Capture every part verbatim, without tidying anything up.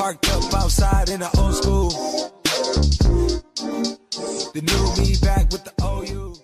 Parked up outside in the old school. The new me back with the O U.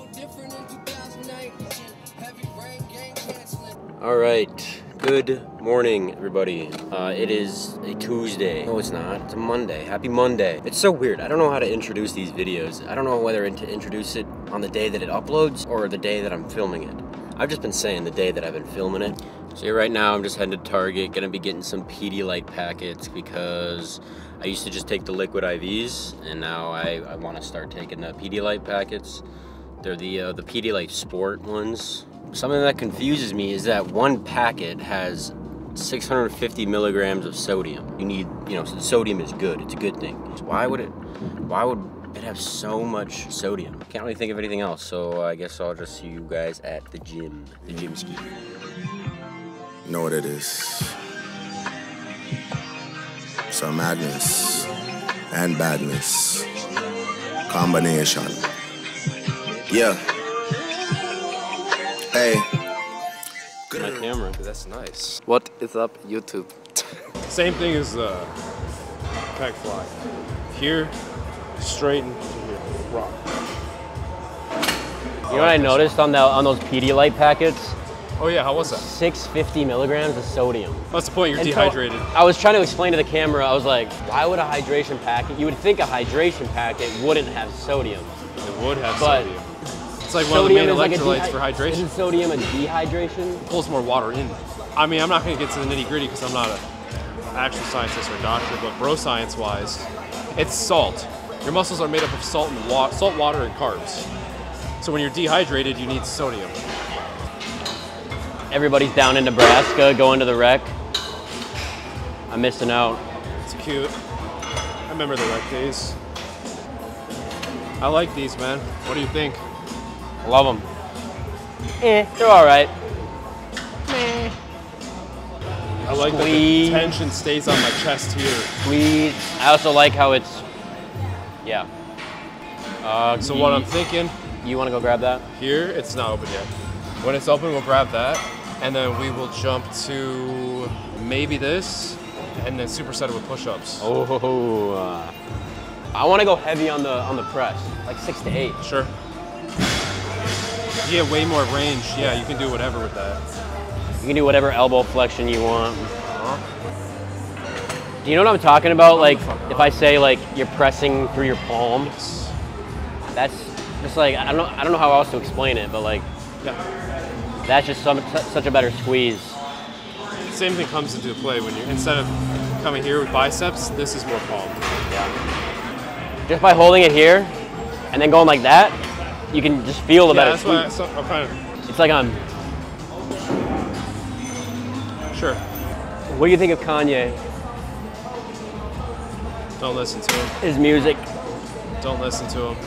All right, good morning, everybody. Uh, it is a Tuesday. No, it's not. It's a Monday. Happy Monday. It's so weird. I don't know how to introduce these videos. I don't know whether to introduce it on the day that it uploads or the day that I'm filming it. I've just been saying the day that I've been filming it. So right now I'm just heading to Target, gonna be getting some Pedialyte packets because I used to just take the liquid I Vs, and now I, I want to start taking the Pedialyte packets. They're the uh, the Pedialyte Sport ones. Something that confuses me is that one packet has six hundred fifty milligrams of sodium. You need, you know, sodium is good. It's a good thing. So why would it? Why would it have so much sodium? Can't really think of anything else. So I guess I'll just see you guys at the gym, the gym ski. You know what it is. Some madness and badness. Combination. Yeah. Hey. My camera. That's nice. What is up, YouTube? Same thing as the uh, pec fly. Here, straighten to here. Rock. You know what I noticed on the on those Pedialyte packets? Oh yeah, how was that? six hundred fifty milligrams of sodium. What's the point? You're And dehydrated. So I was trying to explain to the camera, I was like, why would a hydration packet, you would think a hydration packet wouldn't have sodium. It would have But sodium. It's like one of the main like electrolytes for hydration. Isn't sodium a dehydration? It pulls more water in. I mean, I'm not going to get to the nitty gritty because I'm not an actual scientist or doctor, but bro science wise, it's salt. Your muscles are made up of salt and wa salt, water, and carbs. So when you're dehydrated, you need sodium. Everybody's down in Nebraska going to the rec. I'm missing out. It's cute. I remember the rec days. I like these, man. What do you think? I love them. Eh, they're all right. Meh. I like Squeeze. that the tension stays on my chest here. Squeeze. I also like how it's, yeah. Uh, So you, what I'm thinking, You want to go grab that? here, it's not open yet. When it's open, we'll grab that, and then we will jump to maybe this, and then superset it with push-ups. Oh, uh, I want to go heavy on the on the press, like six to eight. Sure. You get way more range. Yeah, you can do whatever with that. You can do whatever elbow flexion you want. Uh-huh. Do you know what I'm talking about? Like, if I say like you're pressing through your palm, that's just like I don't know. I don't know how else to explain it, but like Yeah. that's just some such a better squeeze. Same thing comes into play when you instead of coming here with biceps, this is more palm. Yeah. Just by holding it here and then going like that, you can just feel the Yeah, better that's why I, squeeze. so, I'm kind of It's like I'm. sure. What do you think of Kanye? Don't listen to him. His music. Don't listen to him.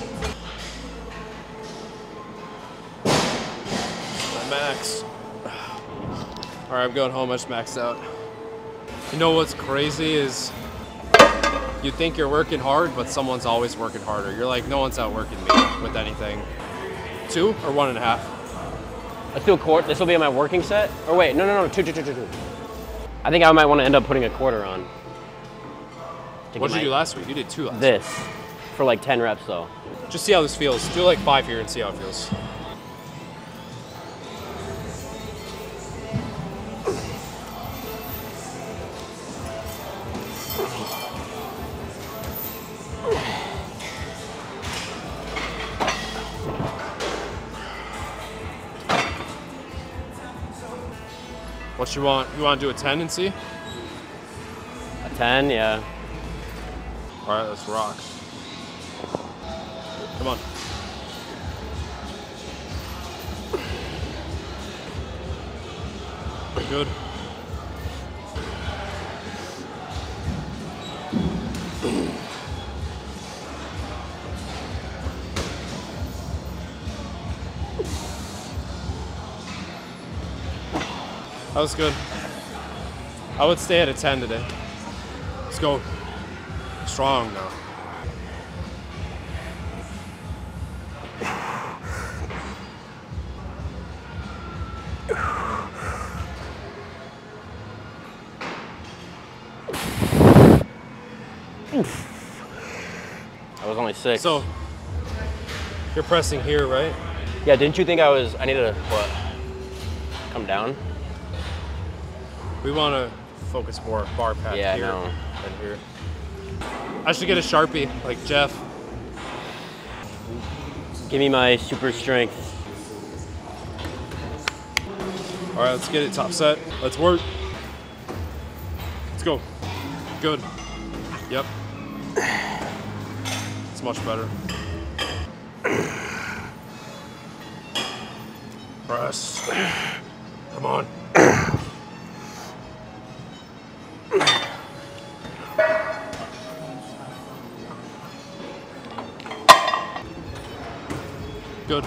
Max. All right, I'm going home. I just maxed out. You know what's crazy is you think you're working hard, but someone's always working harder. You're like, no one's outworking me with anything. Two or one and a half? Let's do a quarter. This will be my working set. Or wait, no, no, no, two, two, two, two, two. I think I might want to end up putting a quarter on. What did you do last week? You did two last week. This for like ten reps though. Just see how this feels. Do like five here and see how it feels. What you want? You want to do a ten and see? A ten, yeah. All right, let's rock. Come on. Good. That was good. I would stay at a ten today. Let's go. Strong now. I was only six. So you're pressing here, right? Yeah, didn't you think I was, I needed to, what, come down? We want to focus more bar pack Yeah, here I know. than here. I should get a Sharpie like Jeff. Give me my super strength. All right, let's get it top set. Let's work. Let's go. Good. Yep. It's much better. Press. Come on. Good.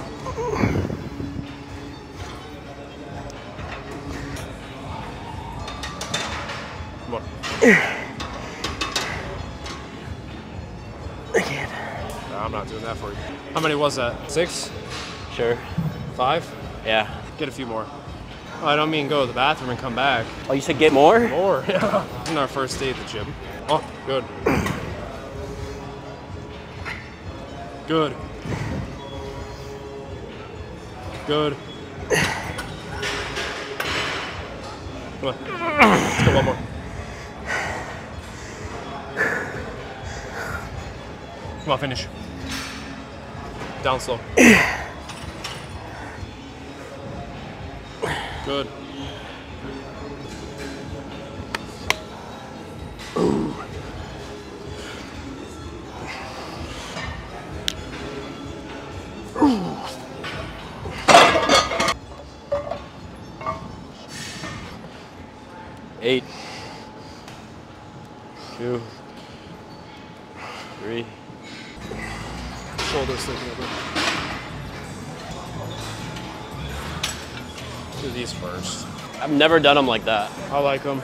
Come on. I can't. No, I'm not doing that for you. How many was that? Six? Sure. Five? Yeah. Get a few more. Oh, I don't mean go to the bathroom and come back. Oh, you said get more? More. Yeah. In our first day at the gym. Oh, good. Good. Good. Come on. Let's go one more. Come on, finish. Down slow. Good. Eight. Two. Three. Shoulders sticking over. Do these first. I've never done them like that. I like them.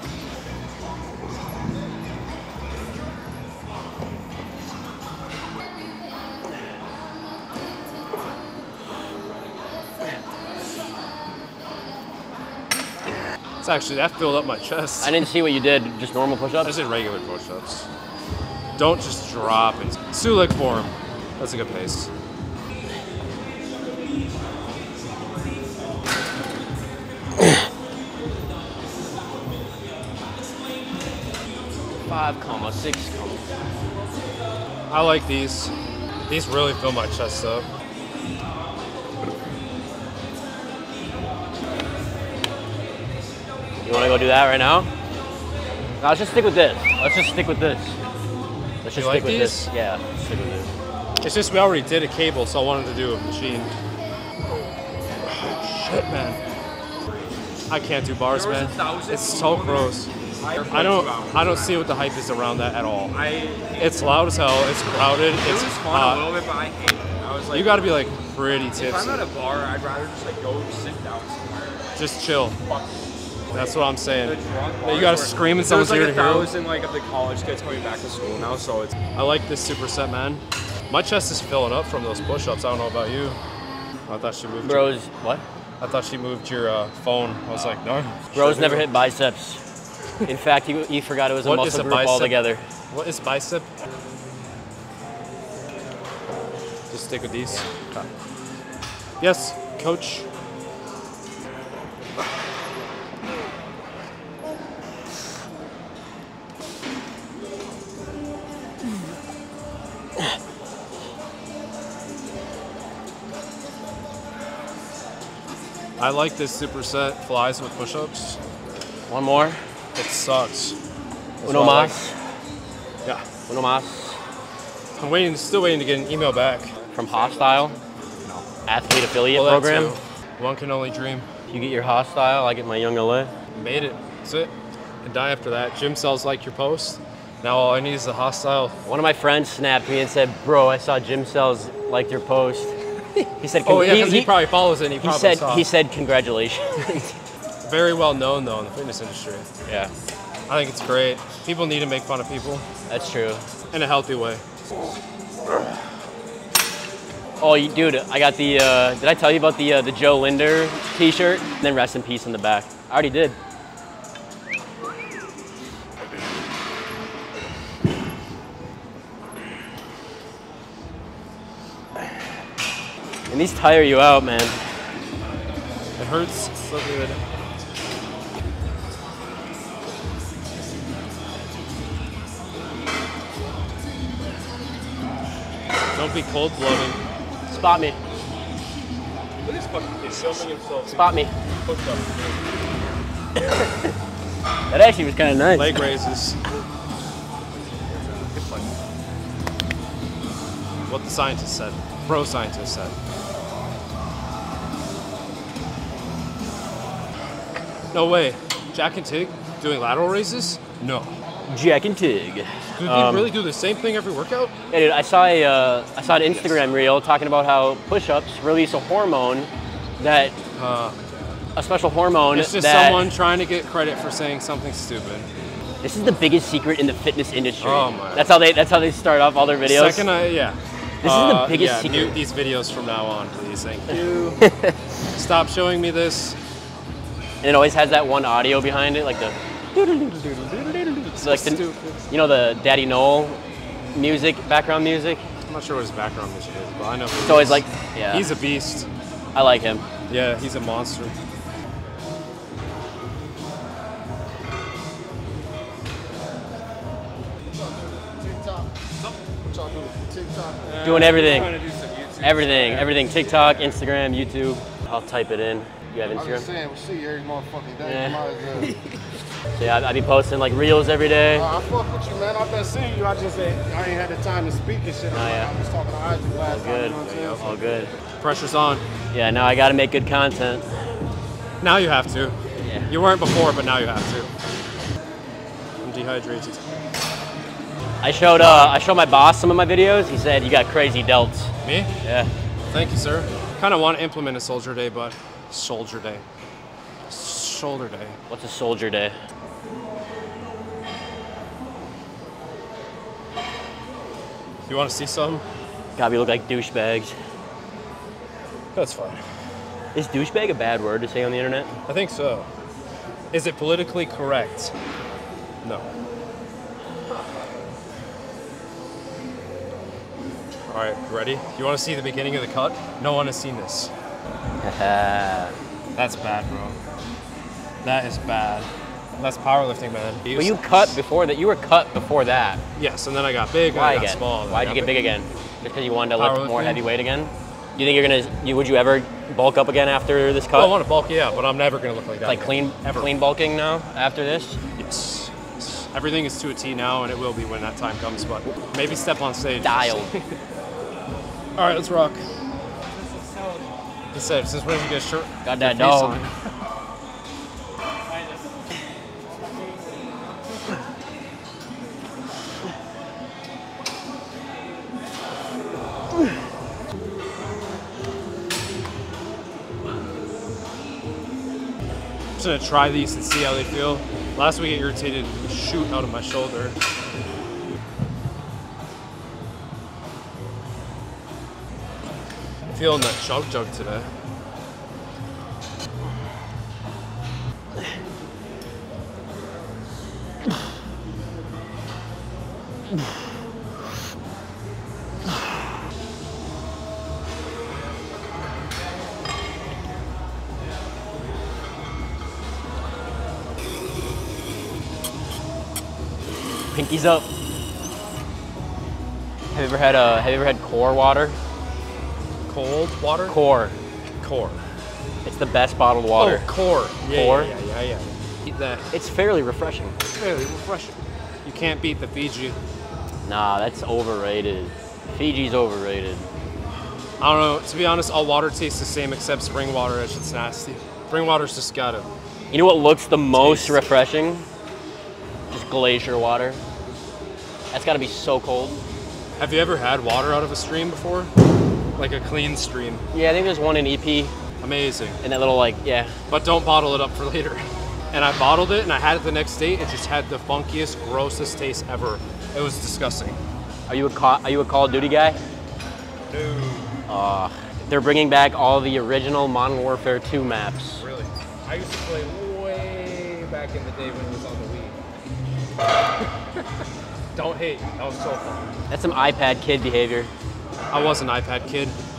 It's actually, that filled up my chest. I didn't see what you did. Just normal I push-ups? just did regular push-ups. Don't just drop and Sulik form. That's a good pace. Five comma, six comma. I like these. These really fill my chest up. You wanna go do that right now? No, let's just stick with this. Let's just stick with this. Let's just You stick like with these? this. Yeah, let's stick with this. It's just we already did a cable, so I wanted to do a machine. Shit, man. I can't do bars, man. It's so gross. I don't I don't see what the hype is around that at all. It's loud as hell, it's crowded, It it's was fun hot. a little bit, but I hate it. I was like, You gotta be like pretty if I'm tipsy. at a bar, I'd rather just like go sit down somewhere. Just chill. Fuck. That's what I'm saying. The drunk You bars gotta where- scream in There's someone's like ear a to hear 'em. thousand like of the college kids coming back to school now, so it's I like this superset, man. My chest is filling up from those push-ups. I don't know about you. I thought she moved. Bros, what? Your, I thought she moved your uh, phone. I was like, no. Bros never hit biceps. In fact, you, you forgot it was a What is muscle a group bicep? altogether. What is bicep? Just stick with these. Okay. Yes, coach. I like this superset flies with push-ups. One more. It sucks. That's Uno why I like- mas. Yeah. Uno mas. I'm waiting, still waiting to get an email back. From Hostile. Athlete affiliate Well, that program. too. One can only dream. You get your Hostile, I get my Young L A. Made it. That's it. And die after that. Gym cells like your post. Now all I need is a hostile. One of my friends snapped me and said, bro, I saw Gym Cells liked your post. He said, Oh yeah, because he, he, probably follows it and he, he probably said, saw. he said, congratulations. Very well known though in the fitness industry. Yeah, I think it's great. People need to make fun of people that's true. in a healthy way. Oh, you, dude, I got the, uh, did I tell you about the uh, the Joe Linder t-shirt? And then rest in peace in the back. I already did. And these tire you out, man. It hurts so good. Don't be cold-blooded. Spot me. Look at this fucking kid filming himself. Spot me. Hooked up. That actually was kind of nice. Leg raises. What the scientist said. Pro scientist said. No way. Jack and Tig doing lateral raises? No. Jack and Tig. Do they Um, really do the same thing every workout? Yeah, dude, I saw a, uh, I saw an Instagram reel talking about how push-ups release a hormone that, Uh, a special hormone it's just that, someone trying to get credit for saying something stupid. this is the biggest secret in the fitness industry. Oh my. That's how they, that's how they start off all their videos. Second, I, yeah. This is the biggest yeah, secret. Mute these videos from now on, please. Thank you. Stop showing me this. And it always has that one audio behind it, like the, So like the, stupid. you know, the Daddy Noel music, background music. I'm not sure what his background music is, but I know. It's always like, yeah, He's a beast. I like him. Yeah, he's a monster. Doing everything. Trying to do some YouTube. Everything, everything. TikTok, Instagram, YouTube. I'll type it in. You have I was just Instagram? saying, we see you every motherfucking day. Yeah. You might as well. So yeah, I, I be posting like reels every day. Uh, I fuck with you, man. I've been seeing you. I just ain't, I ain't had the time to speak and shit. Oh, yeah. I was talking to Isaac last All time. good. You know what I'm saying? All good. Pressure's on. Yeah, now I gotta make good content. Now you have to. Yeah. You weren't before, but now you have to. I'm dehydrated. I showed uh, I showed my boss some of my videos. He said you got crazy delts. Me? Yeah. Thank you, sir. Kind of want to implement a soldier day, but soldier day. Shoulder day. What's a soldier day? You want to see some? God, we look like douchebags. That's fine. Is douchebag a bad word to say on the internet? I think so. Is it politically correct? No. All right, ready? You want to see the beginning of the cut? No one has seen this. That's bad, bro. That is bad. That's powerlifting, man. But you cut before that. You were cut before that. Yes, and then I got big. And Why I got again? small. and then Why'd I you got get big again? Just because you wanted to lift more Powerlifting? heavy weight again? Do you think you're gonna? You, would you ever bulk up again after this cut? Oh, I want to bulk, yeah, but I'm never gonna look like that. like again. clean, Ever. clean bulking now after this? Yes. Yes. Everything is to a T now, and it will be when that time comes. But maybe step on stage. Dialed. All right, let's rock. He said, since when did you get a shirt? Got that your face dog. on? I'm just gonna try these and see how they feel. Last week it irritated the shoot out of my shoulder. Feeling that chug jug today. Pinkies up. Have you ever had a? Have you ever had core water? Cold water? Core. Core. It's the best bottled water. Oh, core. Yeah, Core? Yeah, yeah, yeah, yeah. Eat that. It's fairly refreshing. Really refreshing. You can't beat the Fiji. Nah, that's overrated. Fiji's overrated. I don't know. To be honest, all water tastes the same except spring water. That shit's nasty. Spring water's just gotta. You know what looks the most Taste. refreshing? Just glacier water. That's gotta be so cold. Have you ever had water out of a stream before? Like a clean stream. Yeah, I think there's one in E P Amazing. in that little like, yeah. But don't bottle it up for later. And I bottled it and I had it the next day. It just had the funkiest, grossest taste ever. It was disgusting. Are you a Call, are you a Call of Duty guy? Dude. Uh, they're bringing back all the original Modern Warfare two maps. Really? I used to play way back in the day when it was on the Wii. Don't hate. That was so fun. That's some iPad kid behavior. I was an iPad kid, but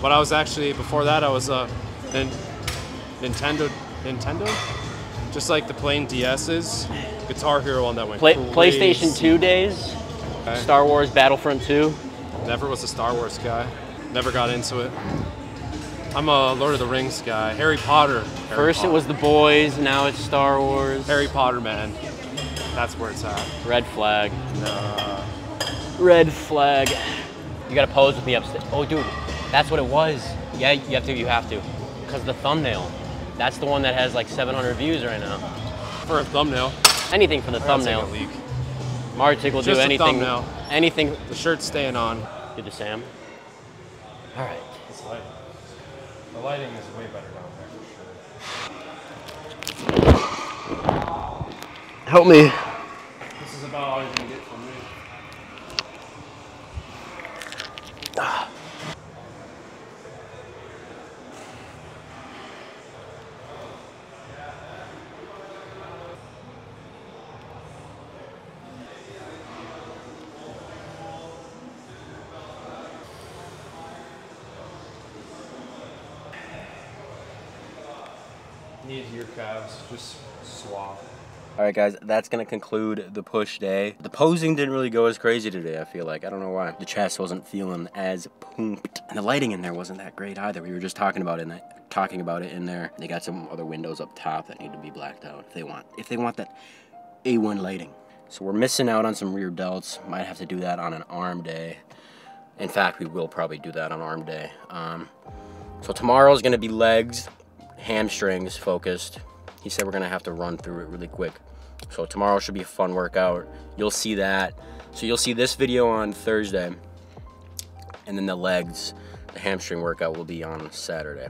But I was actually, before that, I was a nin Nintendo, Nintendo? Just like the plain D S's. Guitar Hero one that went Play, crazy. PlayStation two days, Okay. Star Wars Battlefront two. Never was a Star Wars guy. Never got into it. I'm a Lord of the Rings guy. Harry Potter. Harry First Potter. it was The Boys, now it's Star Wars. Harry Potter, man. That's where it's at. Red flag. Nah. Red flag. You gotta pose with me upstairs. Oh, dude, that's what it was. Yeah, you have to. You have to, because the thumbnail. That's the one that has like seven hundred views right now. For a thumbnail. Anything for the I'll take thumbnail. a leak. Martic will Just do a anything. thumbnail. Anything. The shirt's staying on. Do the Sam. All right. This lighting. The lighting is way better down there for sure. Help me. This is about all you're gonna get from me. Knee to your calves, just swap. All right, guys, that's gonna conclude the push day. The posing didn't really go as crazy today, I feel like. I don't know why. The chest wasn't feeling as pumped. And the lighting in there wasn't that great either. We were just talking about it in that, talking about it in there. They got some other windows up top that need to be blacked out if they want, if they want that A one lighting. So we're missing out on some rear delts. Might have to do that on an arm day. In fact, we will probably do that on arm day. Um, so tomorrow's gonna be legs, hamstrings focused. He said we're gonna have to run through it really quick. So tomorrow should be a fun workout. You'll see that. So you'll see this video on Thursday, and then the legs, the hamstring workout will be on Saturday.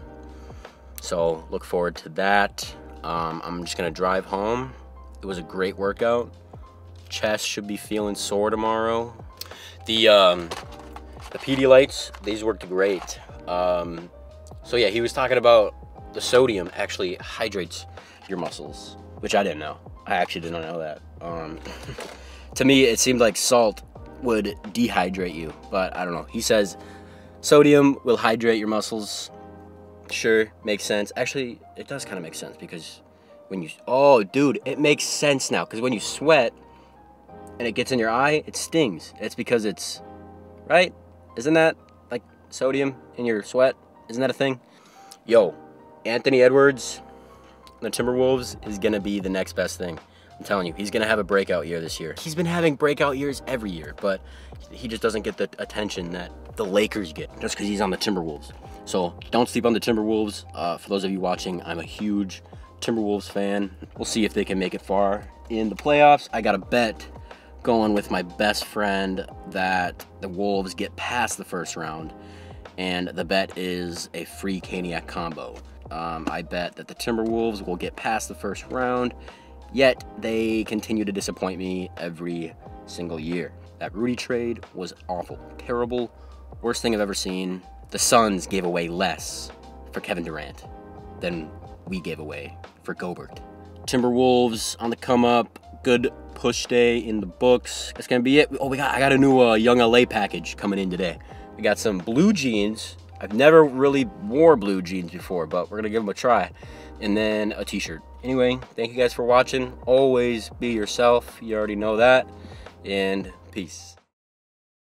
So look forward to that. Um, I'm just gonna drive home. It was a great workout. Chest should be feeling sore tomorrow. The um, the Pedialytes, these worked great. Um, so yeah, he was talking about the sodium actually hydrates your muscles, which I didn't know. I actually did not know that. Um, to me, it seemed like salt would dehydrate you, but I don't know. He says sodium will hydrate your muscles. Sure, makes sense. Actually, it does kind of make sense because when you, oh, dude, it makes sense now because when you sweat and it gets in your eye, it stings. It's because it's, right? Isn't that like sodium in your sweat? Isn't that a thing? Yo, Anthony Edwards, the Timberwolves, is gonna be the next best thing. I'm telling you, he's gonna have a breakout year this year. He's been having breakout years every year, but he just doesn't get the attention that the Lakers get just because he's on the Timberwolves. So don't sleep on the Timberwolves. Uh, for those of you watching, I'm a huge Timberwolves fan. We'll see if they can make it far in the playoffs. I got a bet going with my best friend that the Wolves get past the first round, and the bet is a free Caniac combo. Um, I bet that the Timberwolves will get past the first round, yet they continue to disappoint me every single year. That Rudy trade was awful, terrible, worst thing I've ever seen. The Suns gave away less for Kevin Durant than we gave away for Gobert. Timberwolves on the come up, good push day in the books. That's gonna be it. Oh, we got I got a new uh, Young L A package coming in today. We got some blue jeans. I've never really wore blue jeans before, but we're gonna give them a try. And then a t-shirt. Anyway, thank you guys for watching. Always be yourself. You already know that. And peace.